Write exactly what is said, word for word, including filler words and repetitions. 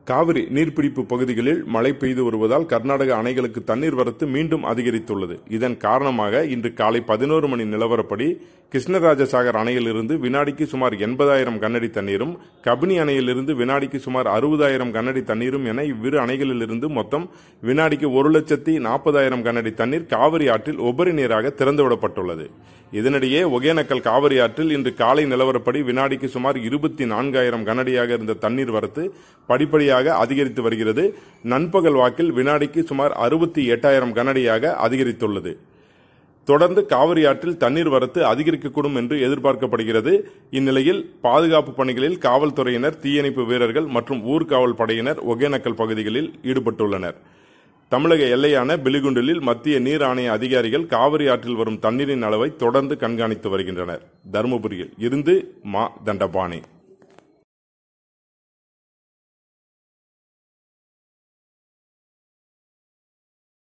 காவிரி நீர்பிடிப்பு பகுதிகளில் மழை பெய்து வருவதால் கர்நாடக அணைகளுக்கு தண்ணீர் வரத்து மீண்டும் அதிகரித்துள்ளது. இதன் காரணமாக இன்று காலை பதினோரு மணி நிலவரப்படி கிருஷ்ணராஜசாகர் அணையிலிருந்து வினாடிக்கு சுமார் எண்பதாயிரம் கனஅடி தண்ணீரும், கபினி அணையிலிருந்து வினாடிக்கு சுமார் அறுபதாயிரம் கனஅடி தண்ணீரும் என இவ்விரு அணைகளிலிருந்து மொத்தம் வினாடிக்கு ஒரு லட்சத்தி நாற்பதாயிரம் கனஅடி தண்ணீர் காவிரி ஆற்றில் உபரி நீராக திறந்துவிடப்பட்டுள்ளது. இதனிடையே ஒகேனக்கல் காவிரி ஆற்றில் இன்று காலை நிலவரப்படி வினாடிக்கு சுமார் இருபத்தி நான்காயிரம் கனஅடியாக இருந்த தண்ணீர் வரத்து படிப்படியாக அதிகரித்து வருகிறது. நண்பகல் வாக்கில் வினாடிக்கு சுமார் அறுபத்தி எட்டாயிரம் கனஅடியாக அதிகரித்துள்ளது. தொடர்ந்து காவிரி ஆற்றில் தண்ணீர் வரத்து அதிகரிக்கக்கூடும் என்று எதிர்பார்க்கப்படுகிறது. இந்நிலையில் பாதுகாப்பு பணிகளில் காவல்துறையினர், தீயணைப்பு வீரர்கள் மற்றும் ஊர்காவல் படையினர் ஒகேனக்கல் பகுதிகளில் ஈடுபட்டுள்ளனர். தமிழக எல்லையான பிலிகுண்டிலில் மத்திய நீர் ஆணைய அதிகாரிகள் காவிரி ஆற்றில் வரும் தண்ணீரின் அளவை தொடர்ந்து கண்காணித்து வருகின்றனர். தருமபுரியில் இருந்து மா தண்டபாணி.